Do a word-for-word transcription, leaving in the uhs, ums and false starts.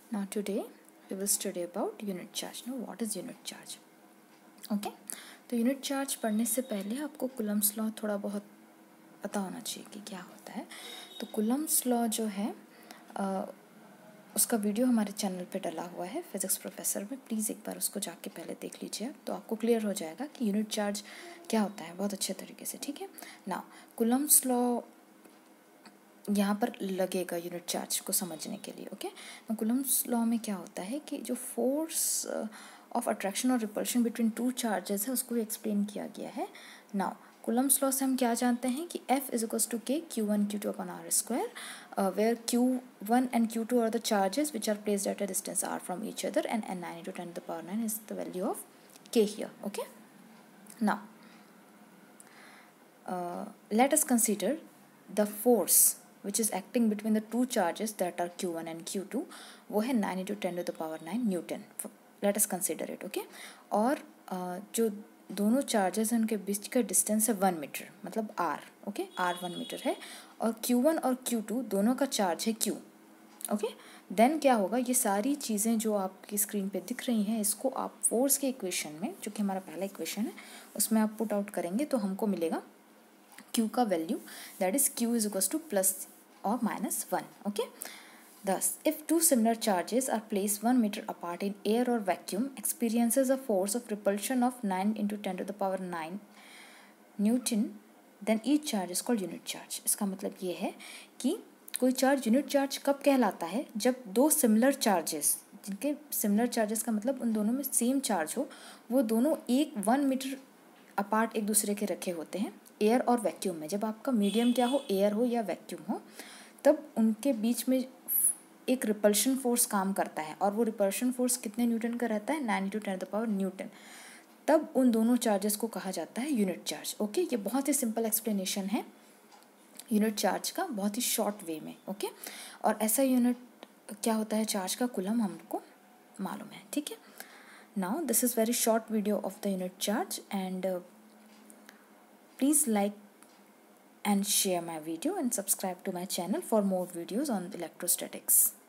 Now today we will study about unit charge. Now what is unit charge? Okay, तो unit charge पढ़ने से पहले आपको coulombs law थोड़ा बहुत पता होना चाहिए कि क्या होता है. तो कुलम्स लॉ जो है आ, उसका वीडियो हमारे चैनल पे डला हुआ है फिज़िक्स प्रोफेसर में. प्लीज़ एक बार उसको जाके पहले देख लीजिए, तो आपको क्लियर हो जाएगा कि यूनिट चार्ज क्या होता है बहुत अच्छे तरीके से. ठीक है ना. कुलम्स लॉ यहाँ पर लगेगा यूनिट चार्ज को समझने के लिए. ओके, तो कुलम्स लॉ में क्या होता है कि जो फोर्स ऑफ अट्रैक्शन और रिपल्शन बिटवीन टू चार्जेस है उसको एक्सप्लेन किया गया है. नाउ कुलम्स लॉ से हम क्या जानते हैं कि F is equals to K Q one Q two upon R square, where Q one and Q two are the charges which are placed at a distance R from each other, and एन nine into ten to the power nine is the value of K here. Okay, now let us consider the force which is acting between the two charges that are Q one and Q two. वो है nine into ten to the power nine newton. Let us consider it. Okay, और uh, जो दोनों charges हैं उनके बीच का distance है one metre, मतलब R. Okay, R one metre है, और Q वन और Q टू दोनों का चार्ज है Q. ओके, देन क्या होगा, ये सारी चीज़ें जो आपकी स्क्रीन पे दिख रही हैं इसको आप फोर्स के इक्वेशन में, जो कि हमारा पहला इक्वेशन है, उसमें आप पुट आउट करेंगे तो हमको मिलेगा Q का value, that is Q is equals to plus और minus one. Okay, thus if two similar charges are placed one meter apart in air or vacuum experiences a force of repulsion of nine into ten to the power nine Newton, then each charge is called unit charge. इसका मतलब ये है कि कोई charge unit charge कब कहलाता है, जब दो सिमिलर चार्जेस, जिनके सिमिलर चार्जेस का मतलब उन दोनों में सेम चार्ज हो, वो दोनों एक वन मीटर अपार्ट एक दूसरे के रखे होते हैं एयर और वैक्यूम में. जब आपका मीडियम क्या हो, एयर हो या वैक्यूम हो, तब उनके बीच में एक रिपल्शन फोर्स काम करता है, और वो रिपल्शन फोर्स कितने न्यूटन का रहता है, nine into ten the power newton. तब उन दोनों चार्जेस को कहा जाता है यूनिट चार्ज. ओके, ये बहुत ही सिंपल एक्सप्लेनेशन है यूनिट चार्ज का, बहुत ही शॉर्ट वे में. ओके, और ऐसा यूनिट क्या होता है चार्ज का, कुलम हमको मालूम है. ठीक है, now this is very short video of the unit charge, and please like and share my video and subscribe to my channel for more videos on electrostatics.